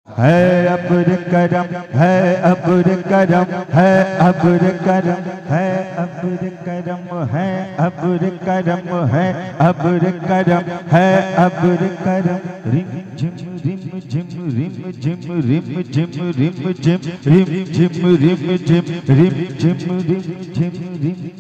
है अब्र करम, है अब्र करम, है अब्र करम, है अब्र करम, है अब्र करम, है अब्र करम, है अब्र करम। रिम झिम रिम झिम रिम झिम रिम झिम रिम झिम रिम झिम रिम झिम रिम झिम रिम झिम रिम।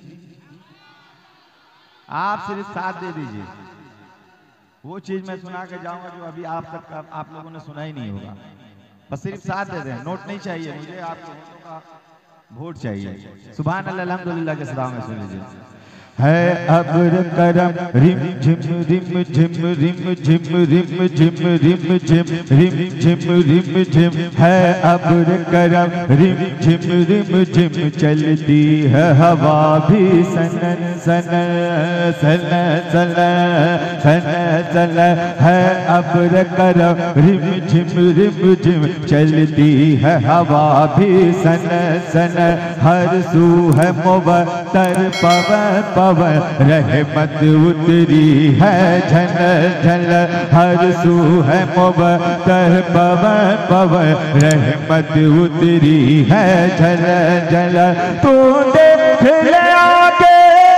आप सिर्फ साथ दे दीजिए, वो चीज मैं सुना के जाऊंगा जो अभी आप लोगों ने सुना ही नहीं होगा। बस सिर्फ साथ दे दें, नोट नहीं चाहिए मुझे, आप लोगों का वोट चाहिए। सुभान अल्लाह अल्हम्दुलिल्लाह के सलाम में सुन लीजिए। है अब्र करम, रिम झिम रिम झिम रिम झिम रिम झिम रिम झिम रिम झिम रिम झिम। है अब्र करम, रिम झिम रिम झिम। चलती है हवा भी सनन सनन सनन सनन सनन सनन। है अब्र करम, रिम झिम रिम झिम। चलती है हवा भी सनन सनन। हर सू है मुबत्तर पवन पवन। रहमत उतरी है झल झल। हर सू है मुबत्तर पवन पवन। रहमत उतरी है झल झल। तू देख ले आगे,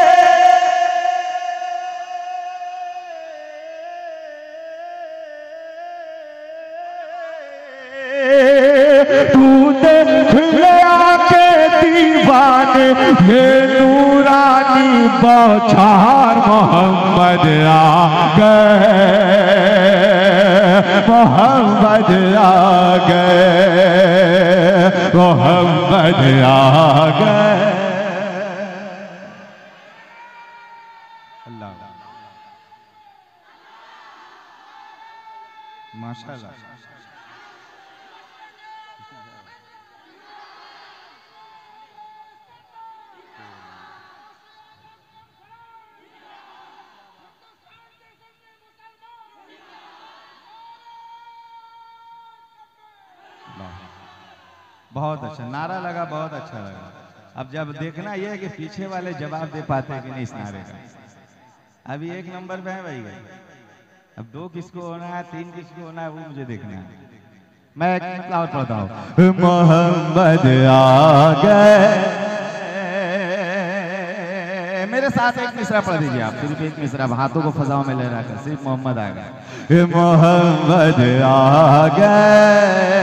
तू देख ले आगे दीवाने ये नूरानी बौछार। मोहम्मद आ गए, मोहम्मद आ गए, मोहम्मद आ गए। अल्लाह माशाअल्लाह। बहुत अच्छा नारा लगा, बहुत अच्छा लगा। अब जब देखना यह है कि पीछे वाले जवाब दे पाते हैं कि नहीं इस नारे का। अभी 1 नंबर पे है भाई, अब 2 किसको होना है, 3 किसको होना है, वो मुझे देखना है। मैं एक मिसरा और पढ़ता हूँ। मोहम्मद आ गए। मेरे साथ एक मिसरा पढ़ दीजिए आप, सिर्फ एक मिसरा, हाथों को फजाओं में ले रखा, सिर्फ मोहम्मद आ गए। मोहम्मद आ गए,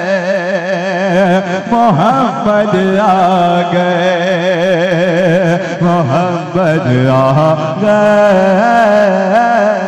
मोहम्मद आ गए, मोहम्मद आ गए,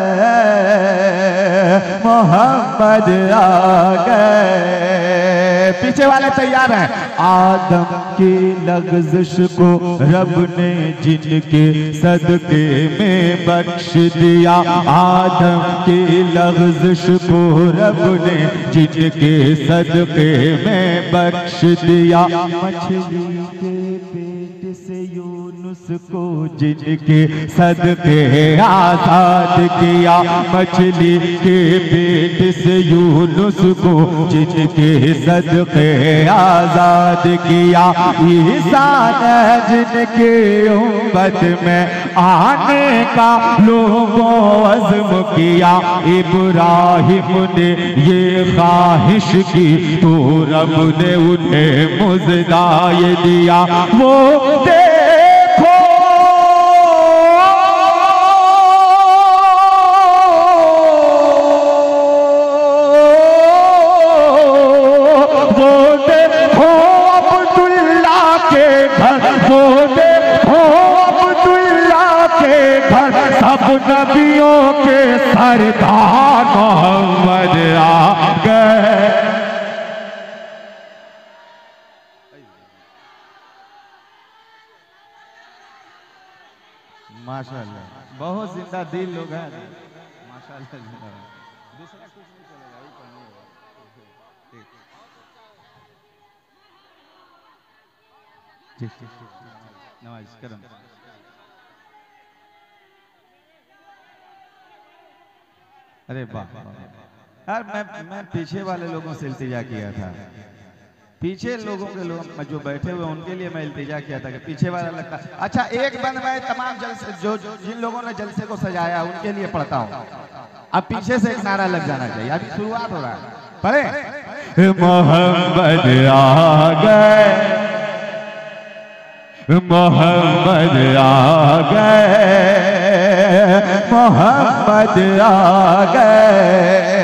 मोहम्मद आ गए। पीछे वाले तैयार हैं। आदम की लग़ज़िश को रब ने जिनके सदके में बख्श दिया। आदम की लग़ज़िश को रब ने जिनके सदके में बख्श दिया। मछली के पेट से यूनुस को जिनके सदके आजाद किया। मछली के पेट से यूनुस को जिनके सदके आजाद किया। ईसा ने जिनके उम्मत में आने का लोगों अज़्म किया। इब्राहिम ने ये ख्वाहिश की तो रब ने उन्हें मुज़दाए दिया। वो देखो सब नबियों के सरदार मोहम्मद आ गए। माशाअल्लाह, बहुत जिंदा दिल लोग हैं माशाअल्लाह। दूसरा कुछ नहीं चलेगा, ही पढ़नी होगा। ठीक ठीक ठीक, नवाज करम। अरे वाह यार, मैं पीछे वाले लोगों से इल्तिजा किया था। पीछे लोगों के लोग जो बैठे हुए उनके लिए मैं इल्तिजा किया था कि पीछे वाला लगता। अच्छा, एक बंद मैं तमाम जलसे जो जिन लोगों ने जलसे को सजाया उनके लिए पढ़ता हूँ। अब पीछे से एक नारा लग जाना चाहिए। अभी शुरुआत हो रहा है, पढ़े। मोहम्मद आ गए, मोहम्मद आ गए, मोहम्मद आ गए।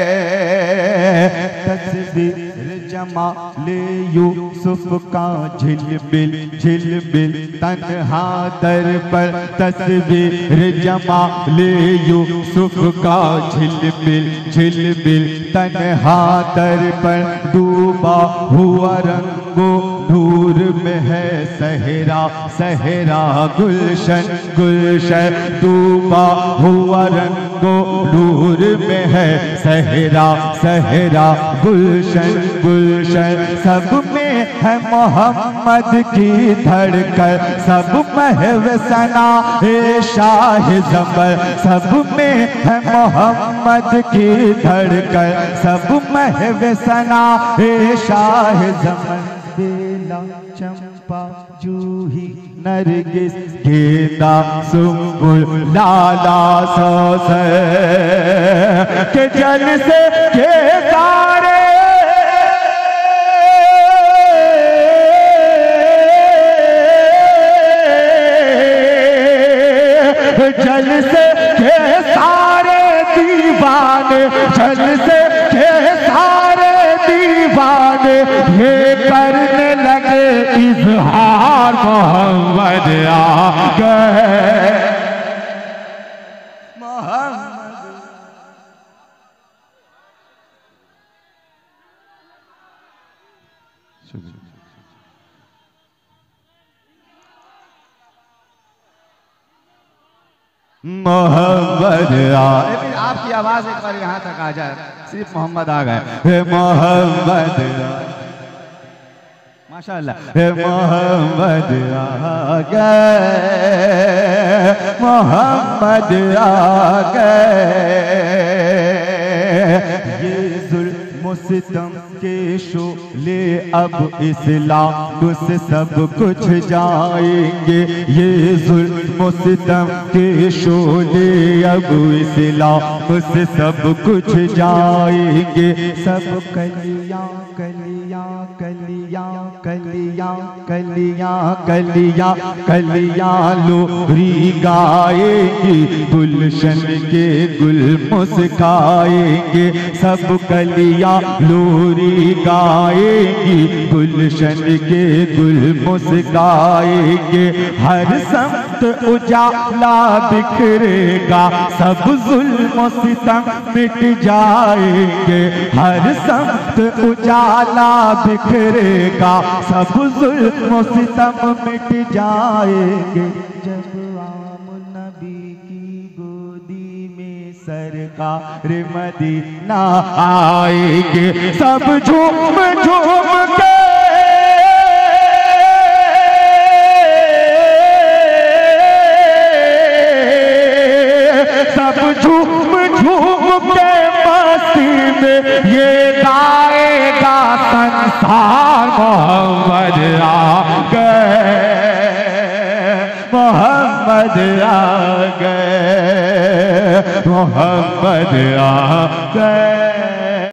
तस्वीर जमाले यूसुफ का झिलमिल झिलमिल तन्हा दर पर, तस्वीर जमाले यूसुफ का झिलमिल झिलमिल तन्हा दर पर, डूबा हुआ रंगो नूर में है सहरा सहरा गुलशन गुलशन, डूबा हुआ रंगो नूर में है सहरा सहरा गुलशन गुलशन। सब में है मोहम्मद की धड़कन, सब महव सना ए शाह ज़बर, सब में है मोहम्मद की धड़कन, सब महव सना ए शाह ज़बर। बेला चंपा जूही नरगिस गेंदा सुंबुल लाला सौसे के जल से के सारे जल से के सारे दीवाने, जल से के सारे दीवाने ये करने लगे इजहार मोहम्मद आ गए, मोहम्मद। मोहम्मद आ, लेकिन आपकी आवाज एक बार यहाँ तक आ जाए, सिर्फ मोहम्मद आ गए, मोहम्मद माशाअल्लाह, मोहम्मद आ गए, मोहम्मद आ गए। ये जुल्म सितम के शोले अब इस्लाम से सब कुछ जाएंगे, ये जुल्म सितम के शोले अब इस्लाम से सब कुछ जाएंगे। सब कलियां कलियां कलियां कलियां कलियां कलियां कलियां लोरी गाएंगी, गुलशन के गुल मुस्काएंगे, सब कलियां लोरी गाएंगी, गुलशन के गुल मुस्काएंगे। हर समत उजाला बिखरेगा, सब जुल्म सितम मिट जाएंगे, हर समत उजाला बिखरेगा, सब जुल्म सितम मिट जाएंगे। जब आम नबी की गोदी में सरकार मदीना आएंगे, सब झूम झूम के सब झूम झूम के मस्ती में ये गाएगा संसार मोहम्मद आ गए, मोहम्मद आ गए, मोहम्मद आ गए।